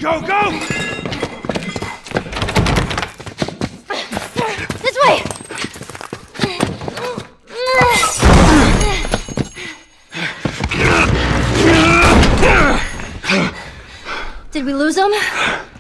Go, go! This way! Did we lose him?